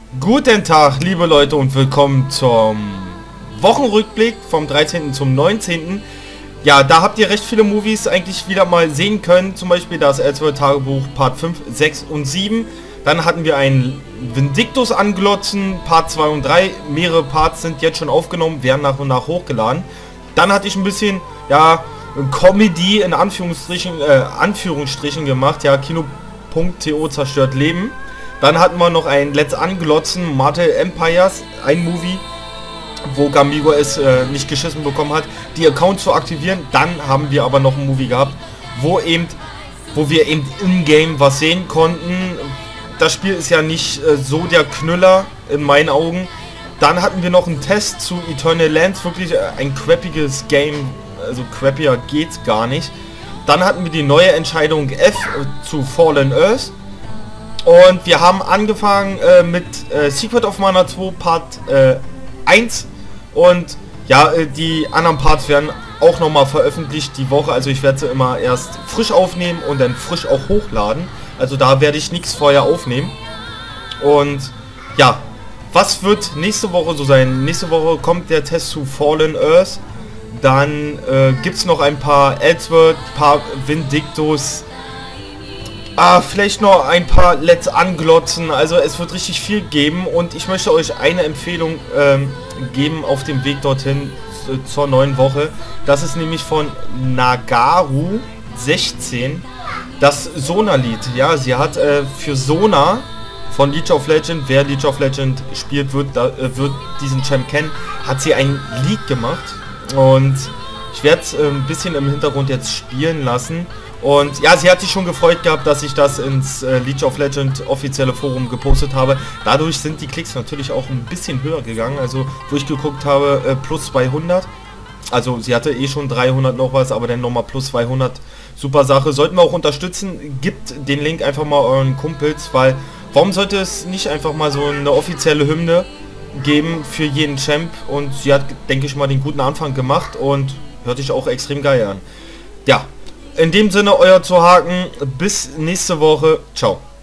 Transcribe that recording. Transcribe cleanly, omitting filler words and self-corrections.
Guten Tag, liebe Leute, und willkommen zum Wochenrückblick vom 13. zum 19. Ja, da habt ihr recht viele Movies eigentlich wieder mal sehen können. Zum Beispiel das Elseworld Tagebuch Part 5, 6 und 7. Dann hatten wir einen Vindictus anglotzen, Part 2 und 3. Mehrere Parts sind jetzt schon aufgenommen, werden nach und nach hochgeladen. Dann hatte ich ein bisschen, ja, Comedy in Anführungsstrichen gemacht. Ja, Kino.to zerstört Leben. Dann hatten wir noch ein Let's Anglotzen, Martel Empires, ein Movie, wo Gamigo es nicht geschissen bekommen hat, die Account zu aktivieren. Dann haben wir aber noch ein Movie gehabt, wo wir eben in-game was sehen konnten. Das Spiel ist ja nicht so der Knüller in meinen Augen. Dann hatten wir noch einen Test zu Eternal Lands, wirklich ein crappiges Game, also crappier geht's gar nicht. Dann hatten wir die neue Entscheidung F zu Fallen Earth. Und wir haben angefangen mit Secret of Mana 2 Part 1. Und ja, die anderen Parts werden auch nochmal veröffentlicht die Woche. Also ich werde sie immer erst frisch aufnehmen und dann frisch auch hochladen. Also da werde ich nichts vorher aufnehmen. Und ja, was wird nächste Woche so sein? Nächste Woche kommt der Test zu Fallen Earth. Dann gibt es noch ein paar Elseworld, paar Vindictus. Vielleicht noch ein paar Let's Anglotzen. Also es wird richtig viel geben und ich möchte euch eine Empfehlung geben auf dem Weg dorthin zur neuen Woche. Das ist nämlich von Nagaru 16 das Sona-Lied. Ja, sie hat für Sona von League of Legends, wer League of Legends spielt, wird diesen Champ kennen, hat sie ein Lied gemacht und ich werde es ein bisschen im Hintergrund jetzt spielen lassen. Und ja, sie hat sich schon gefreut gehabt, dass ich das ins League of Legends offizielle Forum gepostet habe. Dadurch sind die Klicks natürlich auch ein bisschen höher gegangen. Also, wo ich geguckt habe, plus 200. Also, sie hatte eh schon 300 noch was, aber dann nochmal plus 200. Super Sache. Sollten wir auch unterstützen. Gebt den Link einfach mal euren Kumpels, weil warum sollte es nicht einfach mal so eine offizielle Hymne geben für jeden Champ? Und sie hat, denke ich mal, den guten Anfang gemacht und hört sich auch extrem geil an. Ja. In dem Sinne, euer Zuhaken. Bis nächste Woche. Ciao.